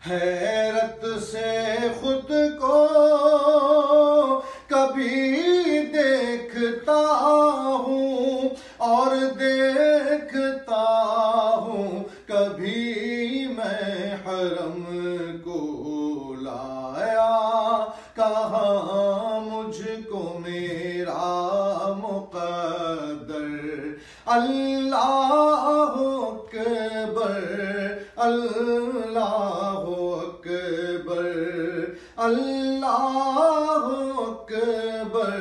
हैरत से खुद को कभी देखता हूँ और देखता हूँ कभी मैं हरम को लाया कहाँ मुझको मेरा मुक़द्दर। अल्लाह अकबर अल्लाह अकबर अल्लाह अकबर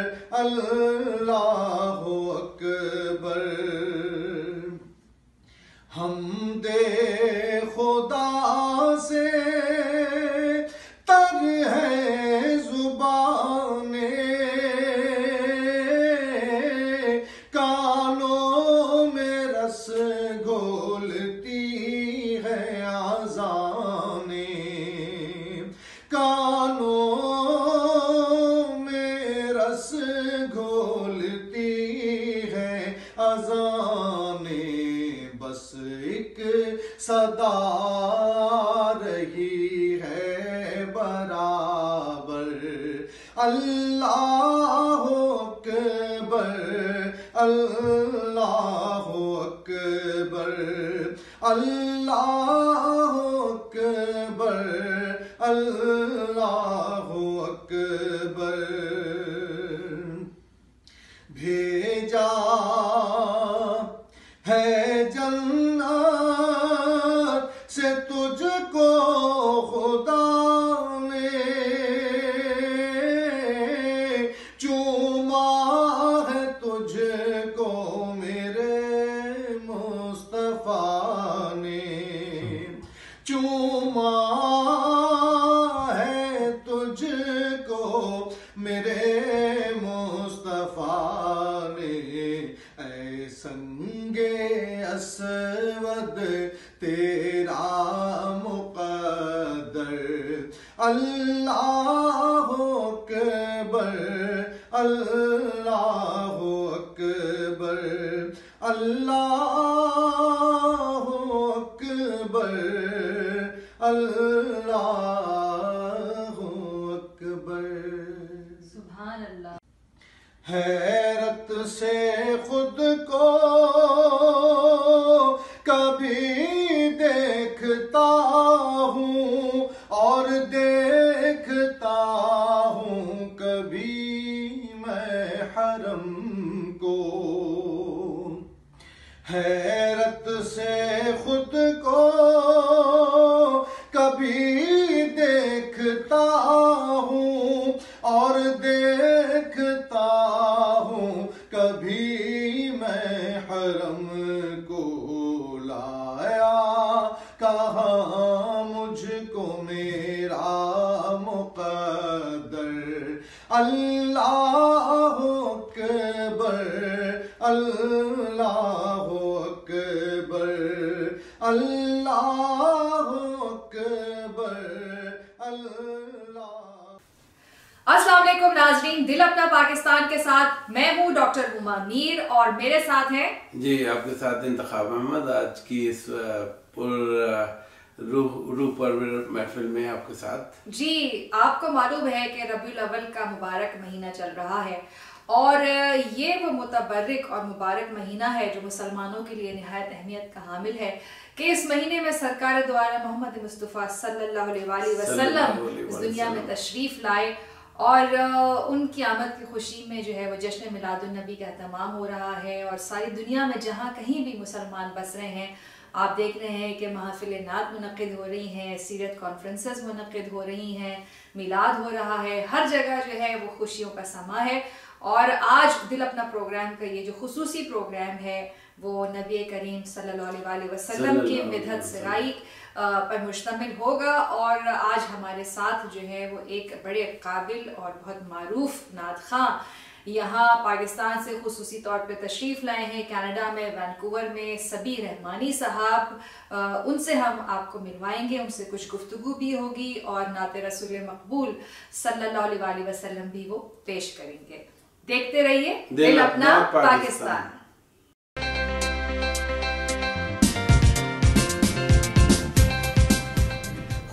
अल्लाह अकबर। हमदे खुदा से तर है जुबाने कानों में रस घोलती है आज़ाने कानों में रस घोलती है आज़ाने। बस एक सदा रही है बराबर। अल्लाह अकबर अल्लाह अकबर अल्लाह अकबर अल्लाह अकबर। भेजा है जन्नत से तुझको खुदा ने चूमा है तुझको मेरे मुस्तफा ने चूमा है तुझको मेरे मुस्तफा ने। ऐ संगे असवद तेरा मुक़द्दर। अल्लाह अकबर अल्लाह अकबर अल्लाह अकबर अल्लाह अकबर। सुभान अल्लाह। हैरत से खुद को कभी देखता हूँ और देखता हूँ कभी मैं हरम को। हैरत से खुद को कभी देखता हूँ और देखता हूँ कभी मैं हरम को लाया कहाँ मुझको मेरा मुक़द्दर। अल्लाह अकबर अल्लाह अकबर अल्लाह अकबर अल्लाह। अस्सलाम वालेकुम नाजरीन, दिल अपना पाकिस्तान के साथ मैं हूँ डॉक्टर उमा मीर और मेरे साथ हैं जी आपके साथ इंतखाब अहमद। आज की इस रूह परवर महफिल में आपके साथ। जी, आपको मालूम है कि रबीउल अव्वल का मुबारक महीना चल रहा है और ये वो मुतबर्रिक और मुबारक महीना है जो मुसलमानों के लिए निहायत अहमियत का हामिल है कि इस महीने में सरकार द्वारा मोहम्मद मुस्तफ़ा सल्लल्लाहु अलैहि वसल्लम इस दुनिया में तशरीफ़ लाए और उनकी आमद की खुशी में जो है वो जश्न मिलाद नबी का एहतमाम हो रहा है। और सारी दुनिया में जहाँ कहीं भी मुसलमान बस रहे हैं आप देख रहे हैं कि महफिल नात मुनक़िद हो रही हैं, सीरत कॉन्फ्रेंसेस मुनक़िद हो रही हैं, मिलाद हो रहा है, हर जगह जो है वो खुशियों का समा है। और आज दिल अपना प्रोग्राम का ये जो खुसूसी प्रोग्राम है वो नबी करीम सल्लल्लाहु अलैहि वसल्लम की मिदहत सराई पर मुश्तमिल होगा। और आज हमारे साथ जो है वो एक बड़े काबिल और बहुत मारूफ नात खां यहाँ पाकिस्तान से खुसूसी तौर पे तशरीफ़ लाए हैं, कनाडा में वैंकूवर में सबी रहमानी साहब। उनसे हम आपको मिलवाएंगे, उनसे कुछ गुफ्तगू भी होगी और नाते रसूल मकबूल सल्लल्लाहु अलैहि वसल्लम भी वो पेश करेंगे। देखते रहिए दिल अपना पाकिस्तान।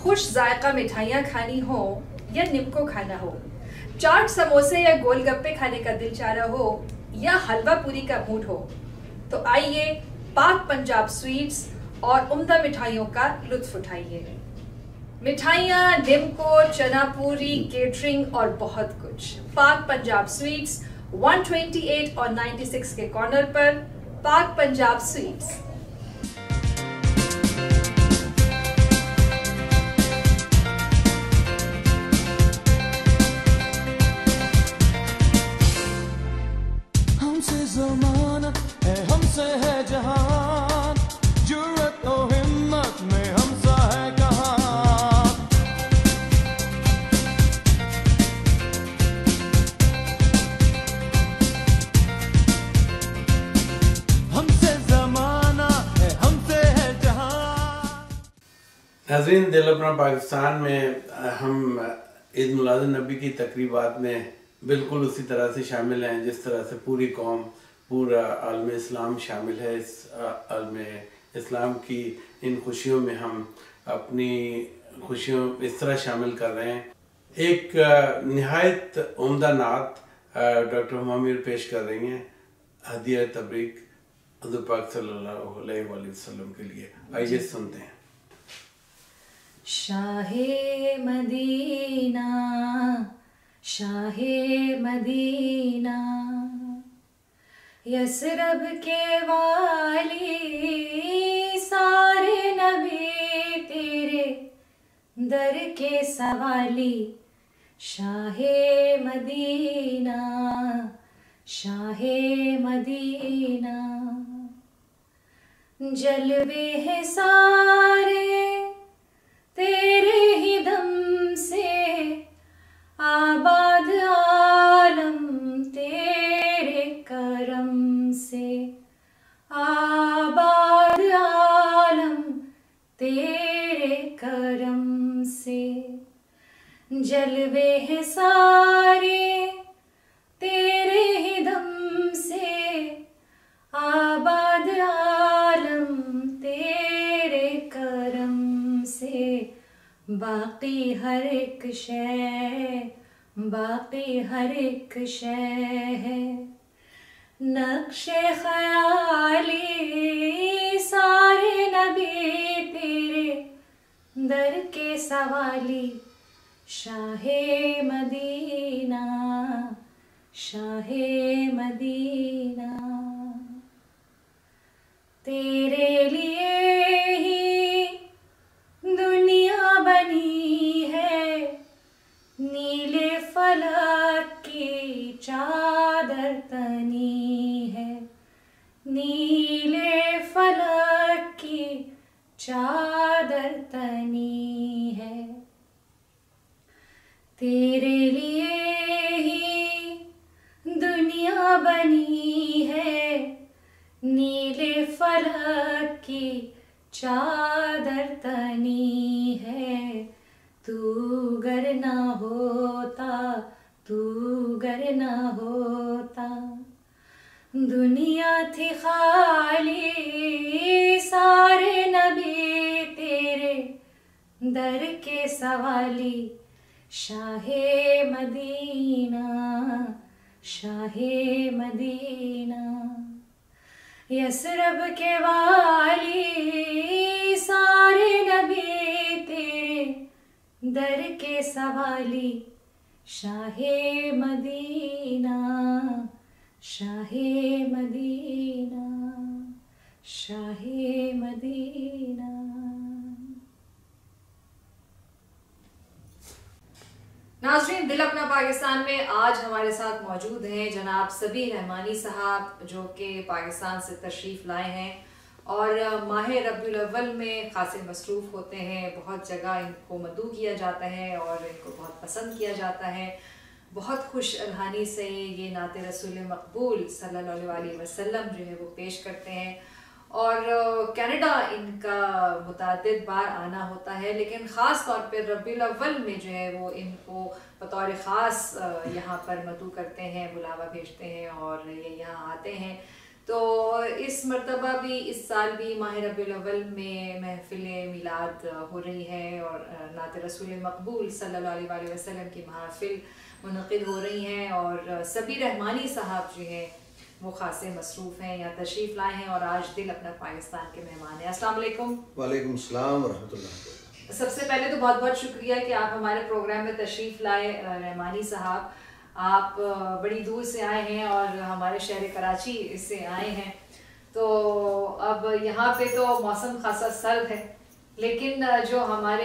खुश जायका मिठाइयाँ खानी हो या निम्को खाना हो, चाट समोसे या गोलगप्पे खाने का दिल चाह रहा हो या हलवा पूरी का मूड हो, तो आइए पाक पंजाब स्वीट्स और उम्दा मिठाइयों का लुत्फ उठाइए। मिठाइयाँ, निम्को, चना पूरी, केटरिंग और बहुत कुछ। पाक पंजाब स्वीट्स 128 और 96 के कॉर्नर पर। पाक पंजाब स्वीट्स। हमसे ज़माना है, हमसे है जहान, जुर्रत और हिम्मत में हमसा है कहाँ। हमसे ज़माना है, हमसे है जहान। नाज़रीन, दिल अपना पाकिस्तान में हम ईद मिलाद नबी की तकरीबात में बिल्कुल उसी तरह से शामिल हैं जिस तरह से पूरी कौम, पूरा आलम इस्लाम शामिल है। इस आलम इस्लाम की इन खुशियों में हम अपनी खुशियों इस तरह शामिल कर रहे हैं। एक निहायत उम्दा नात डॉक्टर हुमायूं पेश कर रही हैं, हदिया तबरीक हुज़ूर पाक सल्लल्लाहु अलैहि वसल्लम के लिए। आइए सुनते हैं। शाहे मदीना, शाहे मदीना, यसरब के वाली, सारे नबी तेरे दर के सवाली। शाहे मदीना, शाहे मदीना, जलवे हैं सारे तेरे ही दम से, आबाद आलम तेरे करम से, आबाद आलम तेरे करम से। जलवे हैं सारे तेरे ही दम से, आबाद आलम तेरे करम से। बाकी हर एक शय, बाकी हर एक शय है, नक्शे ख्याली, सारे नबी तेरे दर के सवाली। शाहे मदीना, शाहे मदीना, तेरे लिए ही दुनिया बनी है, नीले फलक की चादर तनी है, नीले फलक की चादर तनी है। तेरे लिए ही दुनिया बनी है, नीले फलक की चादर तनी है। तू गर ना होता, तू गर ना होता, दुनिया थी खाली, सारे नबी तेरे दर के सवाली। शाहे मदीना, शाहे मदीना, यसरब के वाली, सारे नबी तेरे दर के सवाली। शाहे मदीना, शाहे मदीना, शाहे मदीना। नाज़रीन, दिल अपना पाकिस्तान में आज हमारे साथ मौजूद हैं जनाब सबीह रहमानी साहब, जो कि पाकिस्तान से तशरीफ़ लाए हैं और माह रबीउल अव्वल में खासे मसरूफ़ होते हैं। बहुत जगह इनको मदू किया जाता है और इनको बहुत पसंद किया जाता है। बहुत खुश अलहानी से ये नात रसूल मकबूल सल्लल्लाहु अलैहि वसल्लम जो है वो पेश करते हैं। और कनाडा इनका मुतादिद बार आना होता है, लेकिन ख़ास तौर पर रबीउल अव्वल में जो है वो इनको बतौर ख़ास यहाँ पर मदू करते हैं, बुलावा भेजते हैं और ये यहाँ आते हैं। तो इस मर्तबा भी, इस साल भी माह रबीउल अव्वल में महफिल मिलाद हो रही है और नात रसूल मकबूल सल्लल्लाहु अलैहि वसल्लम की महफिल मुनक़िद हो रही हैं और सबी रहमानी साहब जो हैं वो खासे मसरूफ़ हैं, यहाँ तशरीफ़ लाए हैं और आज दिल अपना पाकिस्तान के मेहमान हैं। अस्सलाम वालेकुम। वालेकुम सलाम व रहमतुल्लाह। सबसे पहले तो बहुत बहुत शुक्रिया कि आप हमारे प्रोग्राम में तशरीफ़ लाए। रहमानी साहब, आप बड़ी दूर से आए हैं और हमारे शहर कराची से आए हैं, तो अब यहाँ पे तो मौसम खासा सर्द है, लेकिन जो हमारे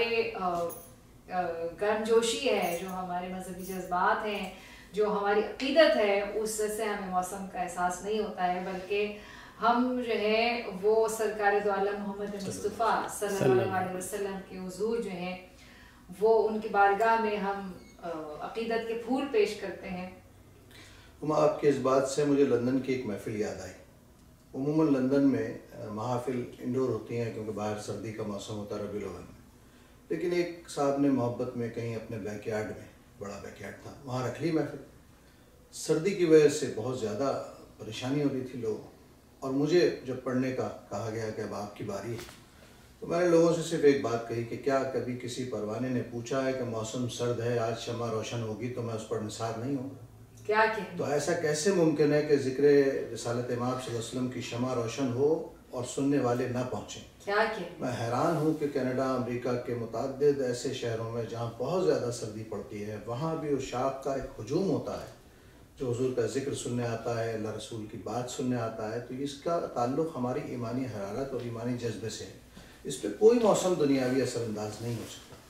गर्मजोशी है, जो हमारे मजहबी जज्बात हैं, जो हमारी अकीदत है, उससे हमें मौसम का एहसास नहीं होता है, बल्कि हम जो है वो सरकार दो आलम मोहम्मद मुस्तफ़ा सल्लल्लाहु अलैहि वसल्लम के हुजूर जो हैं वो उनकी बारगाह में हम अकीदत के फूल पेश करते हैं। आपके इस बात से मुझे लंदन की एक महफिल याद आई। उमूमन लंदन में महफिल इंडोर होती हैं क्योंकि बाहर सर्दी का मौसम होता है रबीउल अव्वल में, लेकिन एक साहब ने मोहब्बत में कहीं अपने बैकयार्ड में, बड़ा बैकयार्ड था, वहाँ रख ली महफिल। सर्दी की वजह से बहुत ज़्यादा परेशानी हो रही थी लोगों, और मुझे जब पढ़ने का कहा गया कि अब आपकी बारी है, तो मैंने लोगों से सिर्फ एक बात कही कि क्या कभी किसी परवाने ने पूछा है कि मौसम सर्द है, आज शमा रोशन होगी तो मैं उस पर निसार नहीं होगा? क्या कहें? तो ऐसा कैसे मुमकिन है कि ज़िक्र रिसालत इमाम सल्लल्लाहु अलैहि वसल्लम की शमा रोशन हो और सुनने वाले ना पहुँचें? क्या कहें? मैं हैरान हूँ कि कनाडा, अमेरिका के मुतअद्दिद ऐसे शहरों में जहाँ बहुत ज़्यादा सर्दी पड़ती है, वहाँ भी उस शाख का एक हुजूम होता है जो हुजूर का जिक्र सुनने आता है, अल्लाह रसूल की बात सुनने आता है। तो इसका ताल्लुक़ हमारी ईमानी हरारत और ईमानी जज्बे से है। इस पर कोई मौसम दुनियावी असरअंदाज नहीं हो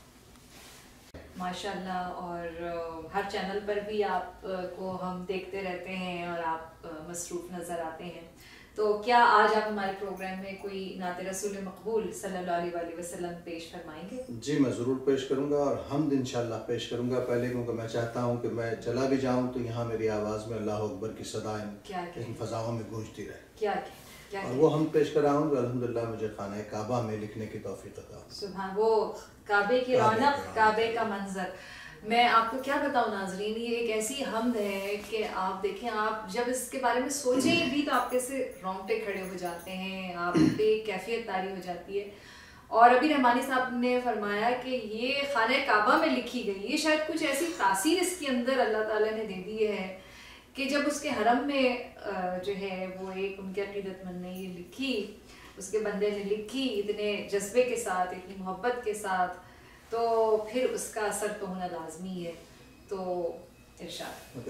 सकता। माशाल्लाह। और हर चैनल पर भी आपको हम देखते रहते हैं और आप मसरूफ़ नज़र आते हैं, तो क्या आज आप हमारे प्रोग्राम में कोई नात रसूल मकबूल सल्लल्लाहु अलैहि वसल्लम पेश फरमाएंगे? जी, मैं ज़रूर पेश करूँगा और हमद इंशाअल्लाह पेश करूँगा। पहले क्योंकि मैं चाहता हूँ कि मैं चला भी जाऊँ तो यहाँ मेरी आवाज़ में अल्लाह अकबर की सदाएँ इन फ़ज़ाओं में गूंजती रहे। क्या और वो हम पेश कराऊँ जो अल्हम्दुलिल्लाह मुझे खाना काबा में लिखने की तौफीक अता हो। सुभान, वो काबे की रौनक, काबे का मंजर। मैं आपको क्या बताऊं नाजरीन, ये एक ऐसी हमद है कि आप देखें, आप जब इसके बारे में सोचें भी तो आपके से रोंगटे खड़े हो जाते हैं, आप पे कैफियत तारी हो जाती है। और अभी रहमानी साहब ने फरमाया कि ये खाने काबा में लिखी गई, ये शायद कुछ ऐसी तासीर इसके अंदर अल्लाह ताला ने दे दी है कि जब उसके हरम में जो है वो एक उनके अकीदतमंद ने ये लिखी, उसके बंदे ने लिखी इतने जज्बे के साथ, इतनी मोहब्बत के साथ, तो फिर उसका असर तो होना लाजमी है। तो इरशाद।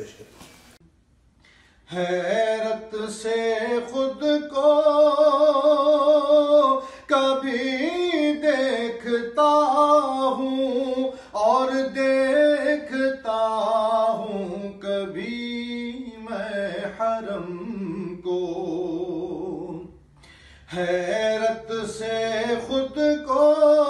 हैरत से खुद को कभी देखता हूँ और देखता हूँ कभी मैं हरम को। हैरत से खुद को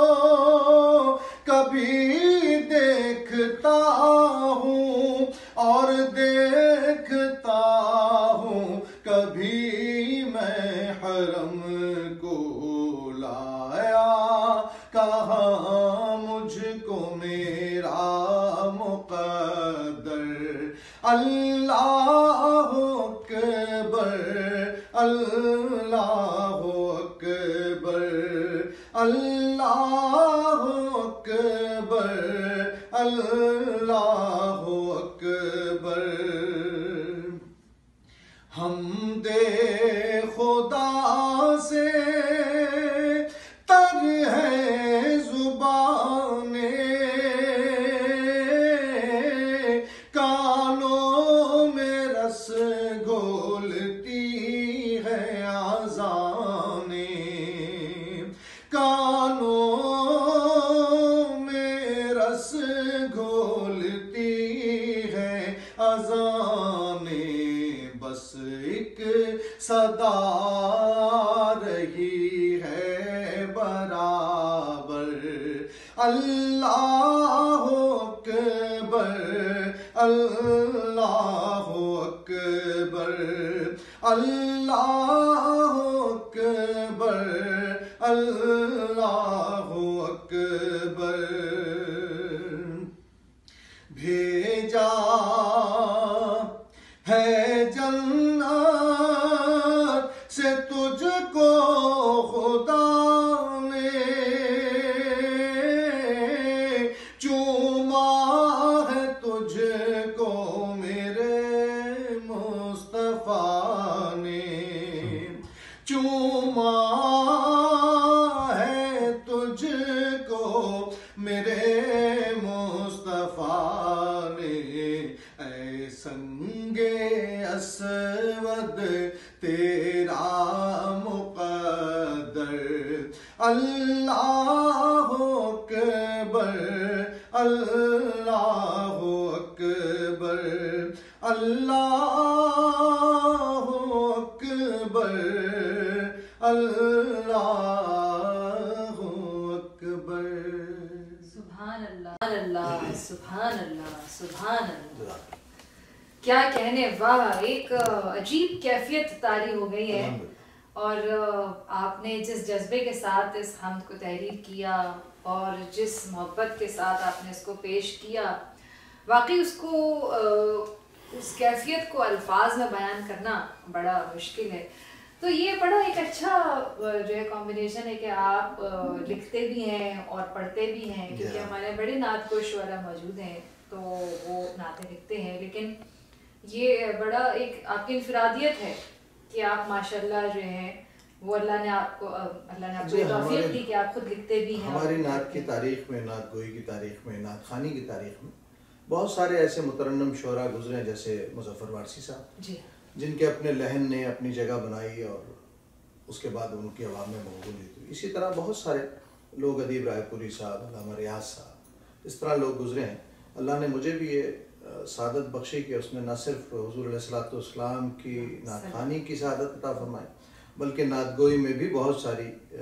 कभी देखता हूँ और देखता हूँ कभी मैं हरम को। लाया कहाँ मुझको मेरा मुक़द्दर, अल्लाह अकबर, अल्लाह अकबर, अल्लाह अकबर, अल्लाह अकबर। हमदे खुदा से तर है जुबाने, कानों में रस घोलती है आज़ाने, कानों में रस घोलती है अज़ाने। बस एक सदा रही है बराबर, अल्लाह अकबर, अल्लाह अकबर, अल्लाह अकबर, अल्लाह अकबर। भेजा है जन्नत तेरा मुक़द्दर। अल्लाहु अकबर, अल्लाहु अकबर, अल्लाहु अकबर, अल्लाहु अकबर। सुभान अल्लाह, अल्लाह, सुभान अल्लाह, सुभान अल्लाह। क्या कहने, वाह, एक अजीब कैफियत तारी हो गई है। और आपने जिस जज्बे के साथ इस हमद को तहरीर किया और जिस मोहब्बत के साथ आपने इसको पेश किया, वाकई उसको उस कैफियत को अल्फाज में बयान करना बड़ा मुश्किल है। तो ये बड़ा एक अच्छा जो है कॉम्बिनेशन है कि आप लिखते भी हैं और पढ़ते भी हैं, क्योंकि हमारे बड़े नात शुअरा मौजूद हैं तो वो नाते लिखते हैं, लेकिन ये बड़ा एक आपकी इनफरादियत है कि आप माशाल्लाह जो हैं वो अल्लाह ने आपको तौफीक दी कि आप खुद लिखते भी हैं। हमारी नात की तारीख में, नात गोई की तारीख में, नात खानी की तारीख में बहुत सारे ऐसे मुतरन्नम शोरा गुजरे, जैसे मुज़फ़्फ़र वारसी साहब जी, जिनके अपने लहन ने अपनी जगह बनाई और उसके बाद उनकी आवाम में मकबूलियत हुई। इसी तरह बहुत सारे लोग, अदीब रायपुरी साहब, अल्लामा रियाज साहब, इस तरह लोग गुजरे हैं। अल्लाह ने मुझे भी ये सादत बख्शी कि उसने न सिर्फ हुज़ूर अलैहिस्सलाम की नात खानी की सादत अता फरमाई, बल्कि नात गोई में भी बहुत सारी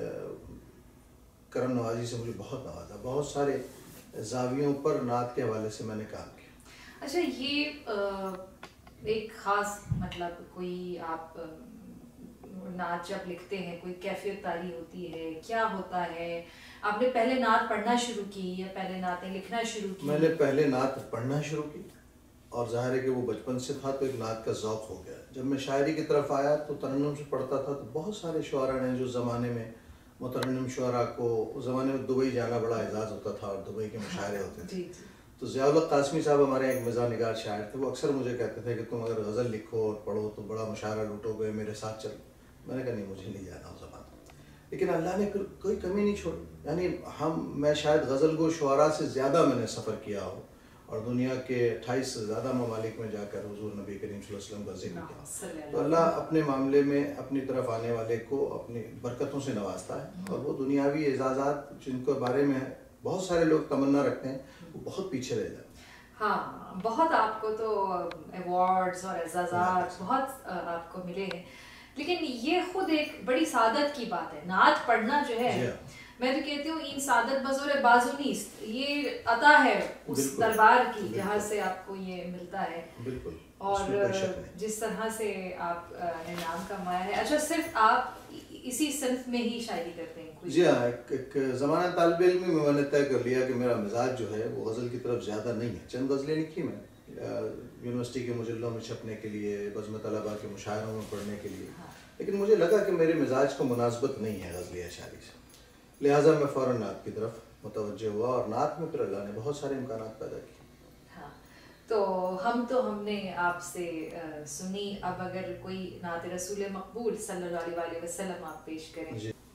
करम नवाजी से मुझे बहुत नवाजा। बहुत सारे जावियों पर नात के हवाले से मैंने काम किया। अच्छा, ये एक ख़ास मतलब कोई आप नात जब लिखते हैं कोई कैफियत तारी होती है, क्या होता है? आपने पहले नात पढ़ना शुरू की या पहले नातें लिखना शुरू की? मैंने पहले नात पढ़ना शुरू की और ज़ाहिर है कि वो बचपन से था तो एक नात का ज़ौक़ हो गया। जब मैं शायरी की तरफ आया तो तरन्नुम से पढ़ता था, तो बहुत सारे शुअरा ने जो ज़माने में मुतरन्निम शुअरा को, उस ज़माने में दुबई जाना बड़ा एजाज़ होता था और दुबई के मुशायरे होते थे। तो ज़ियाउल कासमी साहब हमारे एक मिज़ाह निगार शायर थे, वो अक्सर मुझे कहते थे कि तुम अगर गज़ल लिखो और पढ़ो तो बड़ा मुशायरा लूटोगे, मेरे साथ चलो। मैंने कहा नहीं, मुझे नहीं जाना उस ज़माने। लेकिन अल्लाह ने कोई कमी नहीं छोड़ी, यानी मैं शायद गज़ल गो शुअरा से ज़्यादा मैंने सफ़र किया हो और दुनिया के 28 से ज़्यादा ममालिक में जाकर हुज़ूर नबी करीम सल्लल्लाहु अलैहि वसल्लम का ज़िक्र किया। तो अल्लाह अपने मामले में अपनी तरफ आने वाले को अपनी बरकतों से नवाजता है और वो दुनियावी एजाज़ात जिनके बारे में बहुत सारे लोग तमन्ना रखते हैं वो बहुत पीछे रह जाते हैं। हाँ, बहुत आपको तो अवार्ड्स और एजाज़ात बहुत आपको मिले हैं, लेकिन ये खुद एक बड़ी सादत की बात है। नात पढ़ना जो है, मैं तो कहती हूँ इन सादत बज़ोर बाजुनीस्त, ये अता है उस दरबार की जहाँ से आपको ये मिलता है। बिल्कुल। और जिस तरह से आप ने नाम कमाया है। अच्छा, सिर्फ आप इसी सिंफ में ही शायरी करते हैं? जी हाँ, एक ज़माना तालिब इल्म में मैंने तय कर लिया कि मेरा मिजाज जो है वो गज़ल की तरफ ज़्यादा नहीं है। चंद गज़लें लिखी मैंने यूनिवर्सिटी के मुजल्लों में छपने के लिए, बज़्म तलबा के मुशायरों में पढ़ने के लिए, लेकिन मुझे लगा कि मेरे मिजाज को मुनासबत नहीं है गज़लिया शायरी से, लिहाजा मैं फ़ौरन नात की तरफ मुतवज्जह हुआ और नात में फिर अल्लाह ने बहुत सारे इम्कानात पैदा किए। हाँ, तो हमने आपसे सुनी, अब अगर कोई नात रसूल मकबूल सल्लल्लाहु अलैहि वसल्लम आप पेश करें।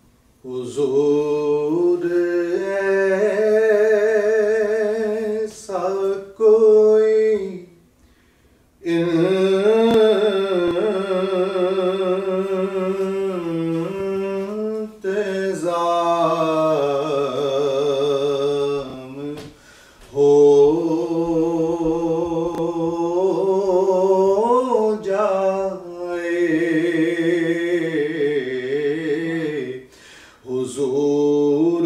हुज़ूर ऐसा कोई इंतज़ाम हो जाए, हुज़ूर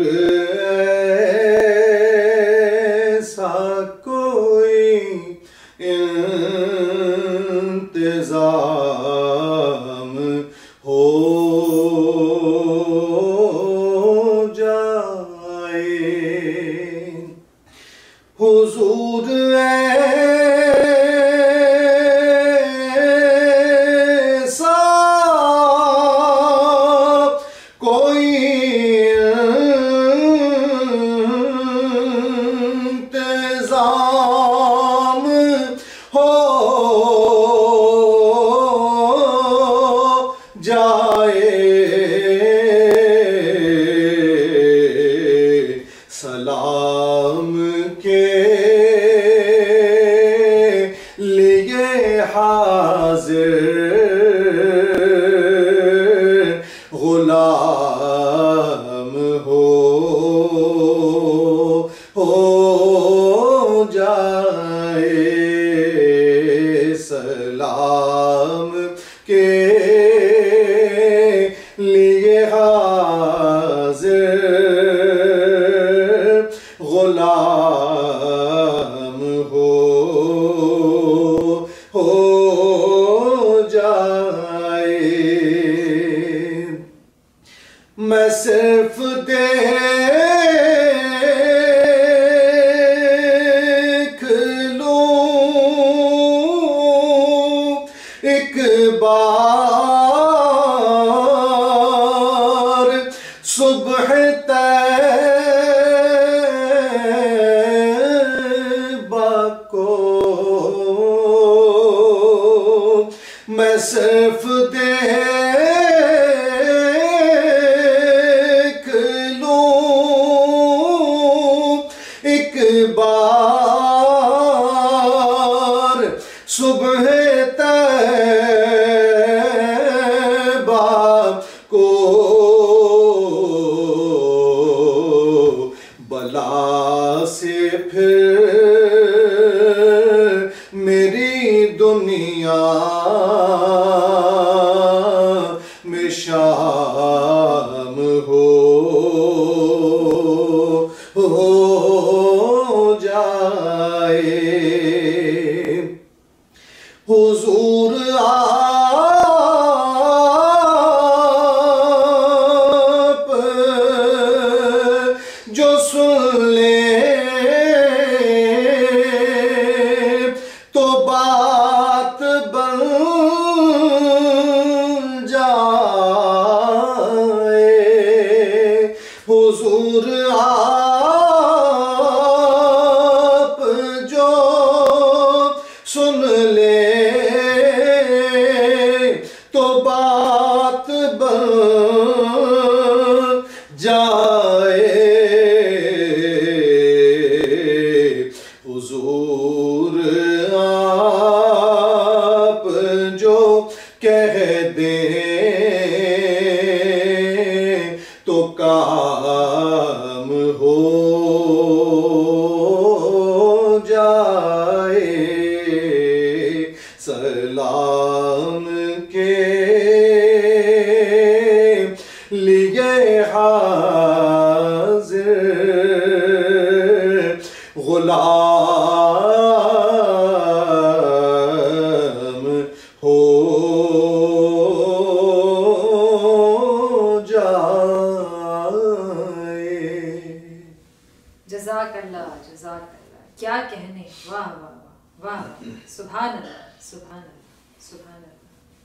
ऐसा कोई इंतज़ाम हो जाए, हुज़ूर ऐसा कोई इंतज़ाम हो जाए, सलाम के लिए हाज़िर लिए हाजिर गुलाम हो जाए। मैं सिर्फ देख लूं एक बार सुबह तैबा को, मैं सिर्फ देख लूं एक बार सुबह तैबा को, बला से फिर मेरी दुनिया में शाम हो जाए। हुजूर आप जो सुन ले तो बात बन जाए। हुजूर आप जो सुन ले तो बात बन जाए। हुजूर आप जो कह दें तो काम हो जाए। सलाम के लिए हाजिर गुलाम हो जाए। जज़ाकल्लाह, जज़ाकल्लाह, क्या कहने, वाह वाह वाह वाह, सुभान अल्लाह, सुभान अल्लाह, सुभान अल्लाह।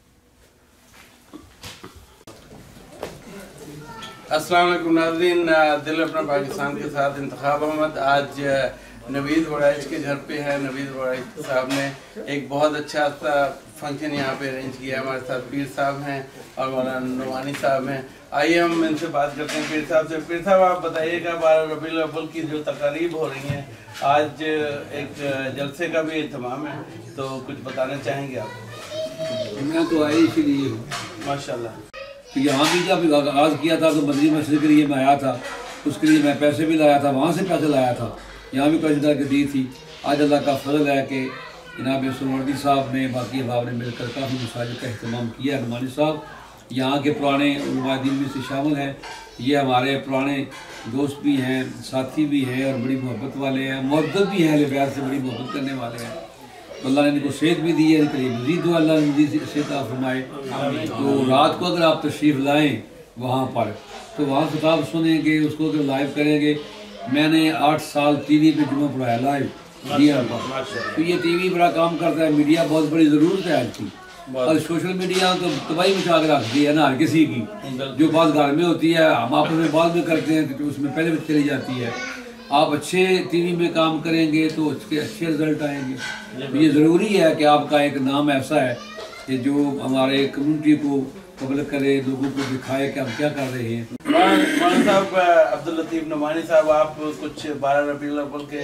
अस्सलाम वालेकुम नाज़रीन, दिल अपना पाकिस्तान के साथ इंतखाब अहमद आज नवीद वराइश के घर पे है। नवीद वराइश साहब ने एक बहुत अच्छा सा फंक्शन यहाँ पे अरेंज किया। हमारे साथ पीर साहब हैं और मौलाना नुमानी साहब हैं। आइए हम इनसे बात करते हैं पीर साहब से। पीर साहब आप बताइएगा 12 रबीउल अव्वल की जो तकारीब हो रही हैं, आज एक जलसे का भी एहतमाम है, तो कुछ बताना चाहेंगे आप? मैं तो आई इसीलिए हूँ माशाल्लाह। तो यहाँ भी जब आगाज़ किया था तो मदनी मस्जिद के लिए मैं आया था, उसके लिए मैं पैसे भी लाया था, वहाँ से पैसे लाया था, यहाँ भी पैसे डाल के दी थी। आज अल्लाह का फजल है कि जनाब सुरवर्दी साहब ने बाकी अहबाब ने मिलकर काफ़ी मसाजिद का अहतमाम किया। रहमानी साहब यहाँ के पुराने उलमाए-ए-दीन में से शामिल हैं। ये हमारे पुराने दोस्त भी हैं, साथी भी हैं और बड़ी मोहब्बत वाले हैं, मुअद्दब भी हैं, लिबास से बड़ी मोहब्बत करने वाले हैं। तो अल्लाह ने इनको सेहत भी दी है, इनके लिए मज़ीद दुआ अल्लाह मज़ीद सेहत फरमाए। तो रात को अगर आप तशरीफ़ लाएँ वहाँ पर तो वहाँ खिताब सुनेंगे, उसको अगर लाइव करेंगे। मैंने 8 साल टीवी पे जुम्मा पढ़ाया लाइव दिया। तो ये टीवी बड़ा काम करता है, मीडिया बहुत बड़ी ज़रूरत है आज की। और सोशल मीडिया तो तबाही मचा के रखती है ना हर किसी की, जो बात घर में होती है हम आपस में बाद में करते हैं तो उसमें पहले भी चली जाती है। आप अच्छे टीवी में काम करेंगे तो उसके अच्छे रिजल्ट आएंगे। ये ज़रूरी है कि आपका एक नाम ऐसा है कि जो हमारे कम्युनिटी को कबल करे, लोगों को दिखाए कि हम क्या कर रहे हैं। मौलाना साहब अब्दुल लतीफ़ नुमानी साहब, आप कुछ 12 रबीउल अव्वल के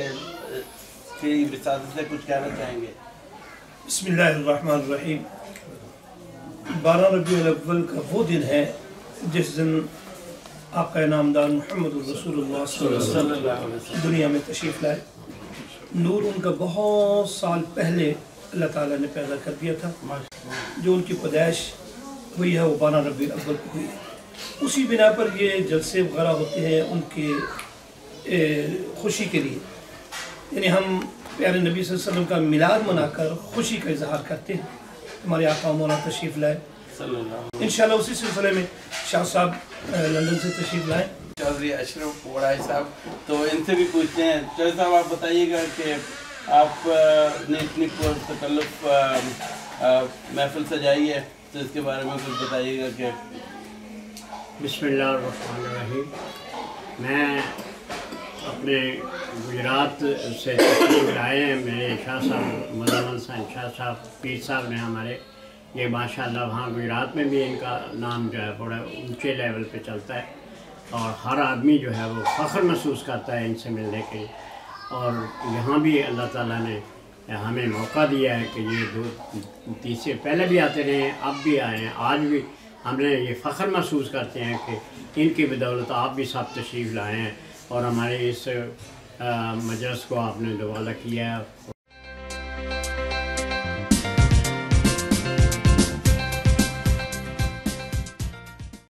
विसादत से कुछ कहना चाहेंगे? बिस्मिल्लाहिर्रहमानिर्रहीम। 12 रबीउल अव्वल का वो दिन है जिस दिन आका नामदार मोहम्मद रसूलुल्लाह सल्लल्लाहु अलैहि वसल्लम दुनिया में तशरीफ़ लाए। नूर उनका बहुत साल पहले अल्लाह ताला ने पैदा कर दिया था। जो उनकी पैदाइश हुई है वो 12 रबीउल अव्वल को हुई है। उसी बिना पर ये जलसे वगैरह होते हैं उनके खुशी के लिए, यानी हम प्यारे नबी सल्लल्लाहु अलैहि वसल्लम का मिलाद मनाकर खुशी का इजहार करते हैं। हमारे आका मौला तशरीफ़ लाए इंशाल्लाह। उसी सिलसिले में शाह साहब लंदन से तशरीफ़ लाए। चौधरी अशरफ वड़ाई साहब, तो इनसे भी पूछते हैं। चौधरी साहब, आप बताइएगा कि आपने इतनी तकल्लुफ़ महफिल सजाई है, तो इसके बारे में कुछ बताइएगा कि। बिस्मिल्लाहिर्रहमानिर्रहीम। मैं अपने गुजरात से तशरीफ़ लाए हैं। मेरे शाह साहब मुज़म्मल शाह साहब पीर साहब ने हमारे, ये माशाल्लाह वहाँ गुजरात में भी इनका नाम जो है बड़ा ऊंचे लेवल पे चलता है और हर आदमी जो है वो फ़ख्र महसूस करता है इनसे मिलने के लिए। और यहाँ भी अल्लाह ताला ने हमें मौका दिया है कि ये 2-3 पहले भी आते रहे हैं, अब भी आए हैं, आज भी हमने ये फ़ख्र महसूस करते हैं कि इनकी बदौलत आप भी सब तशरीफ़ लाए हैं और हमारे इस मजलिस को आपने दोबारा किया है।